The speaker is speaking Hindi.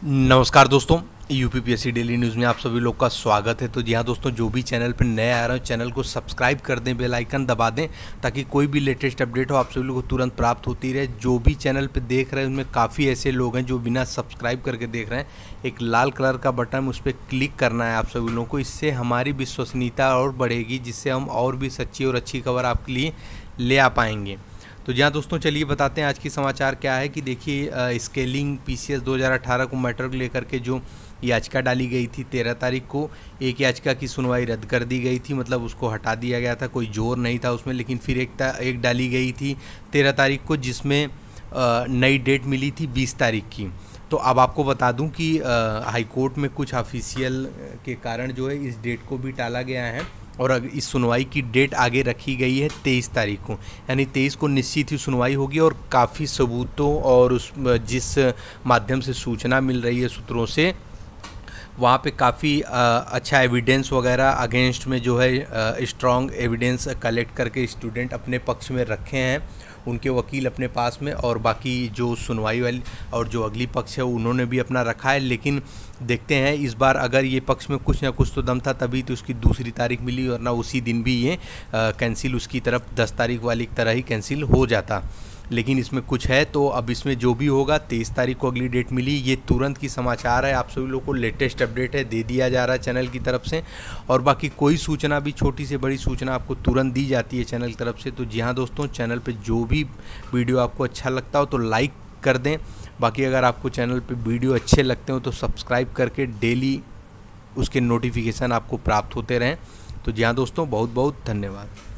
नमस्कार दोस्तों, यूपीपीएससी डेली न्यूज़ में आप सभी लोग का स्वागत है। तो जी हाँ दोस्तों, जो भी चैनल पर नए आ रहे हो चैनल को सब्सक्राइब कर दें, बेल आइकन दबा दें ताकि कोई भी लेटेस्ट अपडेट हो आप सभी लोग को तुरंत प्राप्त होती रहे। जो भी चैनल पे देख रहे हैं उनमें काफ़ी ऐसे लोग हैं जो बिना सब्सक्राइब करके देख रहे हैं। एक लाल कलर का बटन उस पर क्लिक करना है आप सभी लोगों को। इससे हमारी विश्वसनीयता और बढ़ेगी, जिससे हम और भी सच्ची और अच्छी खबर आपके लिए ले आ पाएंगे। तो जहाँ दोस्तों चलिए बताते हैं आज की समाचार क्या है। कि देखिए स्केलिंग पीसीएस 2018 को मैटर को लेकर के जो याचिका डाली गई थी 13 तारीख को, एक याचिका की सुनवाई रद्द कर दी गई थी, मतलब उसको हटा दिया गया था, कोई जोर नहीं था उसमें। लेकिन फिर एक डाली गई थी 13 तारीख को, जिसमें नई डेट मिली थी 20 तारीख की। तो अब आपको बता दूं कि हाई कोर्ट में कुछ ऑफिशियल के कारण जो है इस डेट को भी टाला गया है और इस सुनवाई की डेट आगे रखी गई है 23 तारीख को। यानी 23 को निश्चित ही सुनवाई होगी और काफ़ी सबूतों और उस जिस माध्यम से सूचना मिल रही है सूत्रों से, वहाँ पे काफ़ी अच्छा एविडेंस वगैरह अगेंस्ट में जो है स्ट्रॉन्ग एविडेंस कलेक्ट करके स्टूडेंट अपने पक्ष में रखे हैं, उनके वकील अपने पास में, और बाकी जो सुनवाई वाली और जो अगली पक्ष है उन्होंने भी अपना रखा है। लेकिन देखते हैं इस बार अगर ये पक्ष में कुछ ना कुछ तो दम था, तभी तो उसकी दूसरी तारीख मिली, वरना उसी दिन भी ये कैंसिल उसकी तरफ 10 तारीख वाली की तरह ही कैंसिल हो जाता। लेकिन इसमें कुछ है, तो अब इसमें जो भी होगा 23 तारीख को अगली डेट मिली। ये तुरंत की समाचार है, आप सभी लोगों को लेटेस्ट अपडेट है, दे दिया जा रहा है चैनल की तरफ से। और बाकी कोई सूचना भी, छोटी से बड़ी सूचना आपको तुरंत दी जाती है चैनल की तरफ से। तो जी हाँ दोस्तों, चैनल पे जो भी वीडियो आपको अच्छा लगता हो तो लाइक कर दें। बाकी अगर आपको चैनल पे वीडियो अच्छे लगते हो तो सब्सक्राइब करके डेली उसके नोटिफिकेशन आपको प्राप्त होते रहें। तो जी हाँ दोस्तों, बहुत बहुत धन्यवाद।